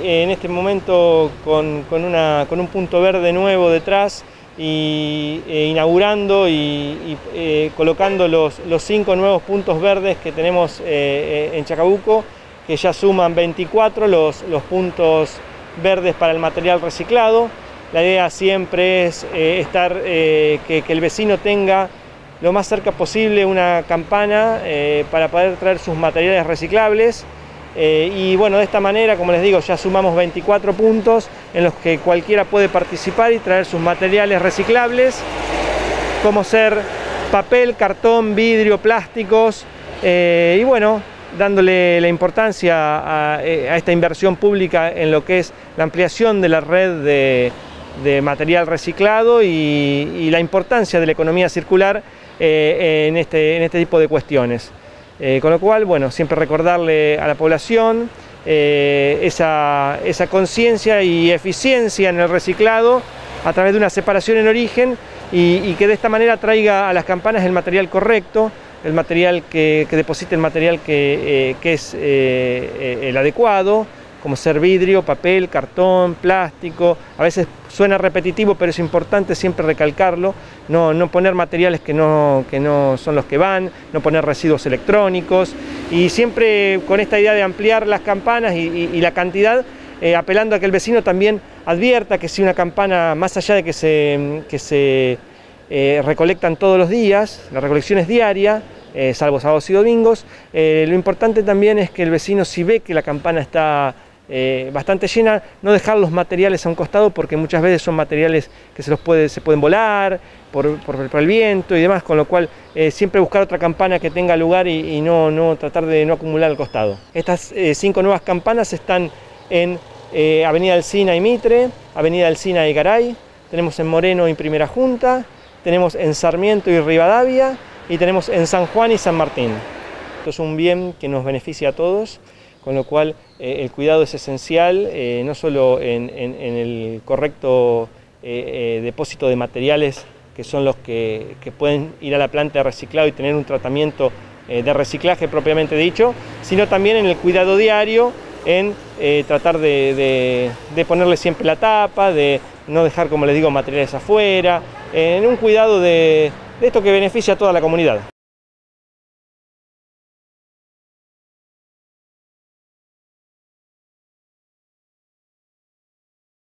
En este momento con un punto verde nuevo detrás inaugurando y colocando los 5 nuevos puntos verdes que tenemos en Chacabuco, que ya suman 24 los puntos verdes para el material reciclado. La idea siempre es que el vecino tenga lo más cerca posible una campana para poder traer sus materiales reciclables. Y bueno, de esta manera, como les digo, ya sumamos 24 puntos en los que cualquiera puede participar y traer sus materiales reciclables, como ser papel, cartón, vidrio, plásticos, y bueno, dándole la importancia a esta inversión pública en lo que es la ampliación de la red de material reciclado y la importancia de la economía circular en este tipo de cuestiones. Con lo cual, bueno, siempre recordarle a la población esa conciencia y eficiencia en el reciclado a través de una separación en origen y que de esta manera traiga a las campanas el material correcto, el material que deposite el material que es el adecuado, como ser vidrio, papel, cartón, plástico. A veces suena repetitivo, pero es importante siempre recalcarlo, no poner materiales que no son los que van, no poner residuos electrónicos, y siempre con esta idea de ampliar las campanas y la cantidad, apelando a que el vecino también advierta que si una campana, más allá de que se recolectan todos los días, la recolección es diaria, salvo sábados y domingos, lo importante también es que el vecino, si ve que la campana está bastante llena, no dejar los materiales a un costado, porque muchas veces son materiales que se pueden volar por el viento y demás, con lo cual siempre buscar otra campana que tenga lugar y no tratar de no acumular al costado. Estas 5 nuevas campanas están en Avenida Alsina y Mitre, Avenida Alsina y Garay, tenemos en Moreno y Primera Junta, tenemos en Sarmiento y Rivadavia, y tenemos en San Juan y San Martín. Esto es un bien que nos beneficia a todos, con lo cual el cuidado es esencial, no solo en el correcto depósito de materiales, que son los que pueden ir a la planta de reciclado y tener un tratamiento de reciclaje propiamente dicho, sino también en el cuidado diario, en tratar de ponerle siempre la tapa, de no dejar, como les digo, materiales afuera, en un cuidado de esto que beneficia a toda la comunidad.